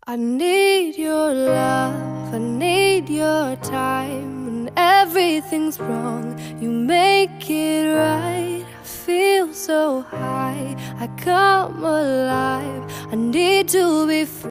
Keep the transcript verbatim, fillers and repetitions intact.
I need your love, I need your time. When everything's wrong, you make it right. I feel so high, I come alive. I need to be free.